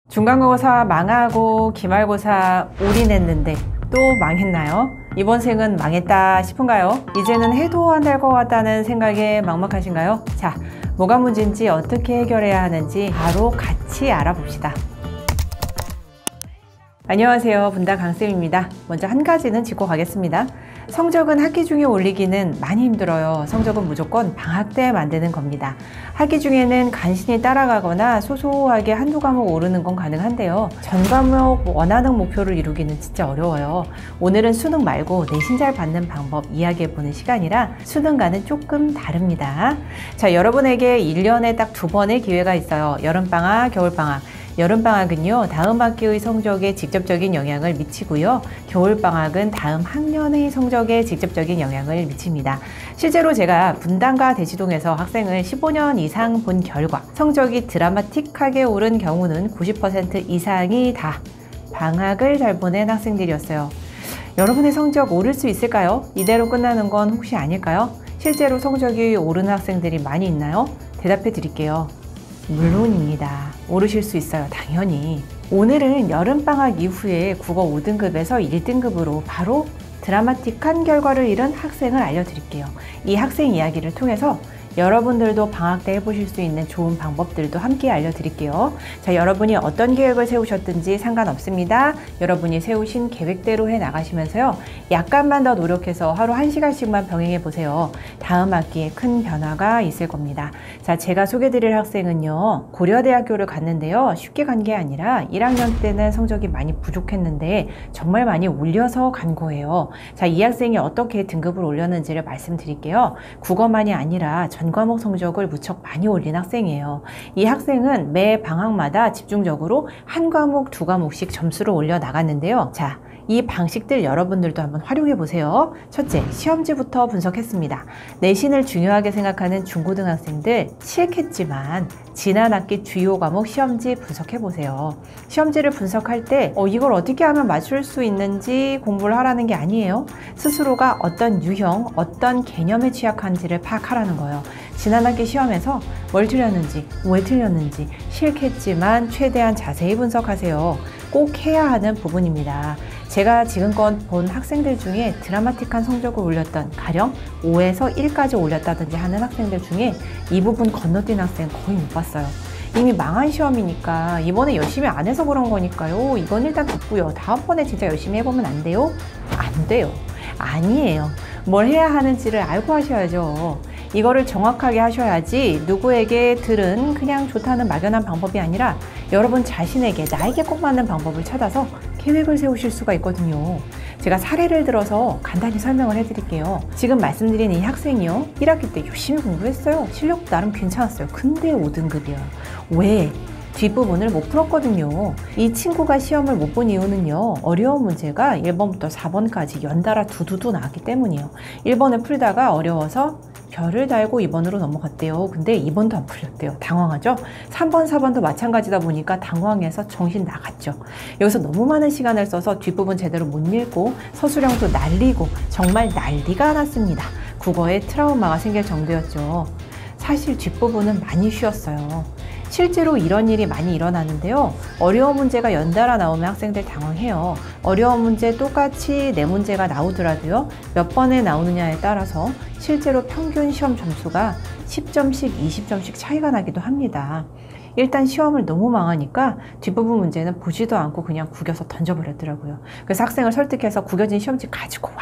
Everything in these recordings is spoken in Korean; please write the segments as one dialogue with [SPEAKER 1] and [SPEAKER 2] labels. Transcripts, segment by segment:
[SPEAKER 1] 중간고사 망하고 기말고사 올인했는데 또 망했나요? 이번 생은 망했다 싶은가요? 이제는 해도 안 될 것 같다는 생각에 막막하신가요? 자, 뭐가 문제인지 어떻게 해결해야 하는지 바로 같이 알아봅시다. 안녕하세요, 분당 강쌤입니다. 먼저 한 가지는 짚고 가겠습니다. 성적은 학기 중에 올리기는 많이 힘들어요. 성적은 무조건 방학 때 만드는 겁니다. 학기 중에는 간신히 따라가거나 소소하게 한두 과목 오르는 건 가능한데요. 전 과목 원하는 목표를 이루기는 진짜 어려워요. 오늘은 수능 말고 내신 잘 받는 방법 이야기해보는 시간이라 수능과는 조금 다릅니다. 자, 여러분에게 1년에 딱 2번의 기회가 있어요. 여름방학, 겨울방학. 여름방학은요, 다음 학기의 성적에 직접적인 영향을 미치고요. 겨울방학은 다음 학년의 성적에 직접적인 영향을 미칩니다. 실제로 제가 분당과 대치동에서 학생을 15년 이상 본 결과 성적이 드라마틱하게 오른 경우는 90% 이상이 다 방학을 잘 보낸 학생들이었어요. 여러분의 성적 오를 수 있을까요? 이대로 끝나는 건 혹시 아닐까요? 실제로 성적이 오르는 학생들이 많이 있나요? 대답해 드릴게요. 물론입니다. 오르실 수 있어요. 당연히. 오늘은 여름방학 이후에 국어 5등급에서 1등급으로 바로 드라마틱한 결과를 이룬 학생을 알려드릴게요. 이 학생 이야기를 통해서 여러분들도 방학 때 해보실 수 있는 좋은 방법들도 함께 알려드릴게요. 자, 여러분이 어떤 계획을 세우셨든지 상관없습니다. 여러분이 세우신 계획대로 해 나가시면서요. 약간만 더 노력해서 하루 1시간씩만 병행해 보세요. 다음 학기에 큰 변화가 있을 겁니다. 자, 제가 소개드릴 학생은요. 고려대학교를 갔는데요. 쉽게 간 게 아니라 1학년 때는 성적이 많이 부족했는데 정말 많이 올려서 간 거예요. 자, 이 학생이 어떻게 등급을 올렸는지를 말씀드릴게요. 국어만이 아니라 전 과목 성적을 무척 많이 올린 학생이에요. 이 학생은 매 방학마다 집중적으로 한 과목, 두 과목씩 점수를 올려 나갔는데요. 자, 이 방식들 여러분들도 한번 활용해 보세요. 첫째, 시험지부터 분석했습니다. 내신을 중요하게 생각하는 중고등학생들 싫겠지만 지난 학기 주요 과목 시험지 분석해 보세요. 시험지를 분석할 때 이걸 어떻게 하면 맞출 수 있는지 공부를 하라는 게 아니에요. 스스로가 어떤 유형, 어떤 개념에 취약한지를 파악하라는 거예요. 지난 학기 시험에서 뭘 틀렸는지, 왜 틀렸는지 싫겠지만 최대한 자세히 분석하세요. 꼭 해야 하는 부분입니다. 제가 지금껏 본 학생들 중에 드라마틱한 성적을 올렸던 가령 5에서 1까지 올렸다든지 하는 학생들 중에 이 부분 건너뛴 학생 거의 못 봤어요. 이미 망한 시험이니까 이번에 열심히 안 해서 그런 거니까요. 이건 일단 뒀고요. 다음번에 진짜 열심히 해보면 안 돼요? 안 돼요. 아니에요. 뭘 해야 하는지를 알고 하셔야죠. 이거를 정확하게 하셔야지 누구에게 들은 그냥 좋다는 막연한 방법이 아니라 여러분 자신에게 나에게 꼭 맞는 방법을 찾아서 계획을 세우실 수가 있거든요. 제가 사례를 들어서 간단히 설명을 해드릴게요. 지금 말씀드린 이 학생이요. 1학기 때 열심히 공부했어요. 실력도 나름 괜찮았어요. 근데 5등급이에요. 왜? 뒷부분을 못 풀었거든요. 이 친구가 시험을 못 본 이유는요. 어려운 문제가 1번부터 4번까지 연달아 두두두 나왔기 때문이에요. 1번을 풀다가 어려워서 별을 달고 2번으로 넘어갔대요. 근데 2번도 안 풀렸대요. 당황하죠? 3번, 4번도 마찬가지다 보니까 당황해서 정신 나갔죠. 여기서 너무 많은 시간을 써서 뒷부분 제대로 못 읽고 서술형도 날리고 정말 난리가 났습니다. 국어에 트라우마가 생길 정도였죠. 사실 뒷부분은 많이 쉬웠어요. 실제로 이런 일이 많이 일어나는데요. 어려운 문제가 연달아 나오면 학생들 당황해요. 어려운 문제 똑같이 네 문제가 나오더라도요. 몇 번에 나오느냐에 따라서 실제로 평균 시험 점수가 10점씩, 20점씩 차이가 나기도 합니다. 일단 시험을 너무 망하니까 뒷부분 문제는 보지도 않고 그냥 구겨서 던져버렸더라고요. 그래서 학생을 설득해서 구겨진 시험지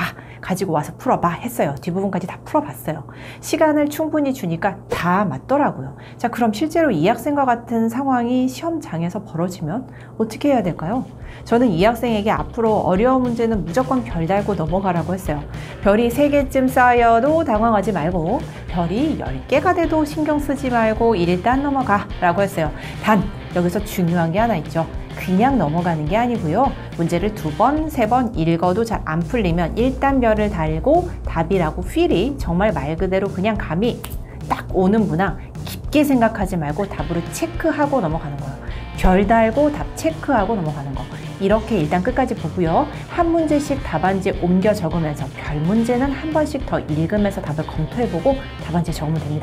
[SPEAKER 1] 가지고 와서 풀어봐 했어요. 뒷부분까지 다 풀어봤어요. 시간을 충분히 주니까 다 맞더라고요. 자, 그럼 실제로 이 학생과 같은 상황이 시험장에서 벌어지면 어떻게 해야 될까요? 저는 이 학생에게 앞으로 어려운 문제는 무조건 별 달고 넘어가라고 했어요. 별이 3개쯤 쌓여도 당황하지 말고 별이 10개가 돼도 신경 쓰지 말고 일단 넘어가 라고 했어요. 단 여기서 중요한 게 하나 있죠. 그냥 넘어가는 게 아니고요. 문제를 2번, 3번 읽어도 잘 안 풀리면 일단 별을 달고 답이라고 필이 정말 말 그대로 그냥 감이 딱 오는 문항 깊게 생각하지 말고 답으로 체크하고 넘어가는 거예요. 별 달고 답 체크하고 넘어가는 거. 이렇게 일단 끝까지 보고요. 한 문제씩 답안지 옮겨 적으면서 별 문제는 한 번씩 더 읽으면서 답을 검토해보고 답안지에 적으면 됩니다.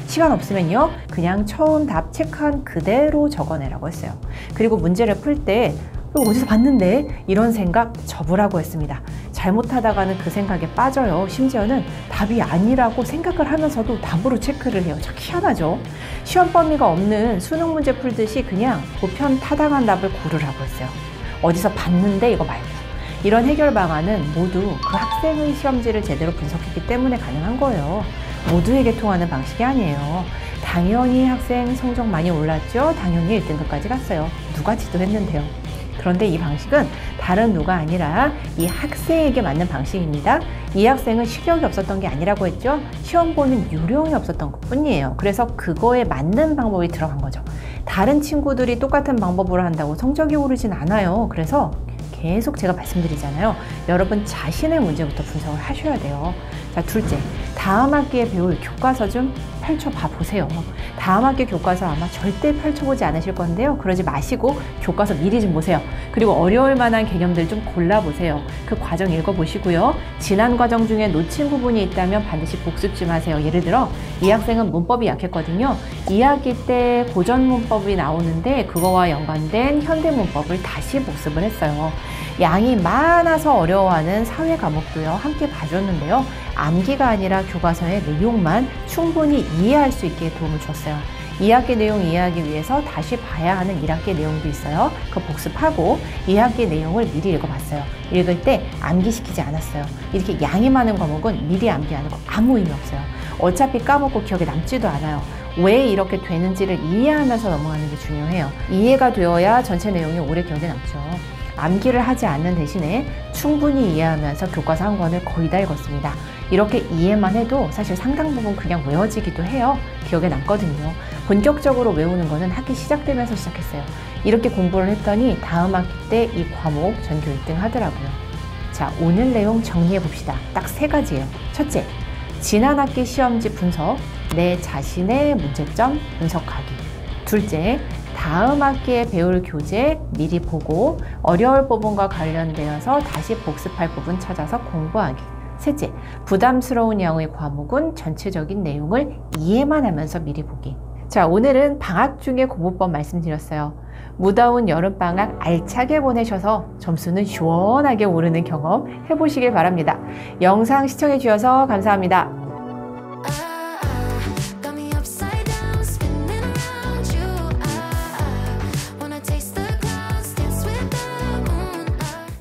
[SPEAKER 1] 시간 없으면요, 그냥 처음 답 체크한 그대로 적어내라고 했어요. 그리고 문제를 풀 때 어디서 봤는데? 이런 생각 접으라고 했습니다. 잘못하다가는 그 생각에 빠져요. 심지어는 답이 아니라고 생각을 하면서도 답으로 체크를 해요. 참 희한하죠? 시험 범위가 없는 수능 문제 풀듯이 그냥 보편 타당한 답을 고르라고 했어요. 어디서 봤는데 이거 말고. 이런 해결 방안은 모두 그 학생의 시험지를 제대로 분석했기 때문에 가능한 거예요. 모두에게 통하는 방식이 아니에요. 당연히 학생 성적 많이 올랐죠? 당연히 1등급까지 갔어요. 누가 지도했는데요. 그런데 이 방식은 다른 누가 아니라 이 학생에게 맞는 방식입니다. 이 학생은 실력이 없었던 게 아니라고 했죠. 시험 보는 요령이 없었던 것 뿐이에요. 그래서 그거에 맞는 방법이 들어간 거죠. 다른 친구들이 똑같은 방법으로 한다고 성적이 오르진 않아요. 그래서 계속 제가 말씀드리잖아요. 여러분 자신의 문제부터 분석을 하셔야 돼요. 자, 둘째, 다음 학기에 배울 교과서 좀 펼쳐봐 보세요. 다음 학기 교과서 아마 절대 펼쳐보지 않으실 건데요. 그러지 마시고 교과서 미리 좀 보세요. 그리고 어려울 만한 개념들 좀 골라보세요. 그 과정 읽어보시고요. 지난 과정 중에 놓친 부분이 있다면 반드시 복습 좀 하세요. 예를 들어 이 학생은 문법이 약했거든요. 2학기 때 고전 문법이 나오는데 그거와 연관된 현대 문법을 다시 복습을 했어요. 양이 많아서 어려워하는 사회 과목도요, 함께 봐줬는데요. 암기가 아니라 교과서의 내용만 충분히 이해할 수 있게 도움을 줬어요. 2학기 내용 이해하기 위해서 다시 봐야 하는 1학기 내용도 있어요. 그거 복습하고 2학기 내용을 미리 읽어봤어요. 읽을 때 암기시키지 않았어요. 이렇게 양이 많은 과목은 미리 암기하는 거 아무 의미 없어요. 어차피 까먹고 기억에 남지도 않아요. 왜 이렇게 되는지를 이해하면서 넘어가는 게 중요해요. 이해가 되어야 전체 내용이 오래 기억에 남죠. 암기를 하지 않는 대신에 충분히 이해하면서 교과서 한 권을 거의 다 읽었습니다. 이렇게 이해만 해도 사실 상당 부분 그냥 외워지기도 해요. 기억에 남거든요. 본격적으로 외우는 거는 학기 시작되면서 시작했어요. 이렇게 공부를 했더니 다음 학기 때 이 과목 전교 1등 하더라고요. 자, 오늘 내용 정리해 봅시다. 딱 3가지예요. 첫째, 지난 학기 시험지 분석, 내 자신의 문제점 분석하기. 둘째, 다음 학기에 배울 교재 미리 보고 어려울 부분과 관련되어서 다시 복습할 부분 찾아서 공부하기. 셋째, 부담스러운 양의 과목은 전체적인 내용을 이해만 하면서 미리 보기. 자, 오늘은 방학 중에 공부법 말씀드렸어요. 무더운 여름방학 알차게 보내셔서 점수는 시원하게 오르는 경험 해보시길 바랍니다. 영상 시청해 주셔서 감사합니다.